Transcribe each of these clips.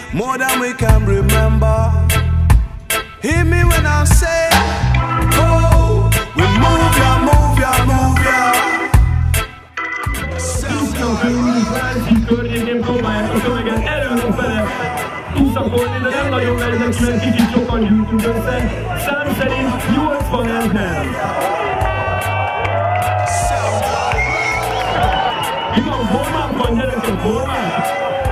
more than we can remember. Hear me when I say, oh, we move ya, move ya, move ya. Környékén próbálják a tömeget előfele túszakolni, de nem nagyon mennek, mert kicsit sokan gyűjtünk össze. Szám szerint 80 ember. Mi van, formán van, gyerekek, formán?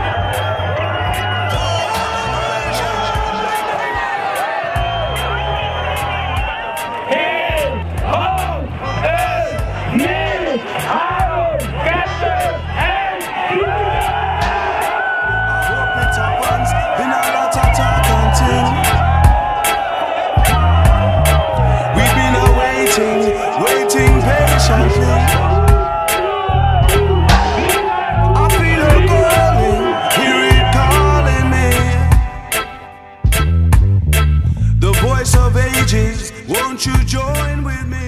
Waiting patiently. I feel her calling, hear it calling me. The voice of ages, won't you join with me?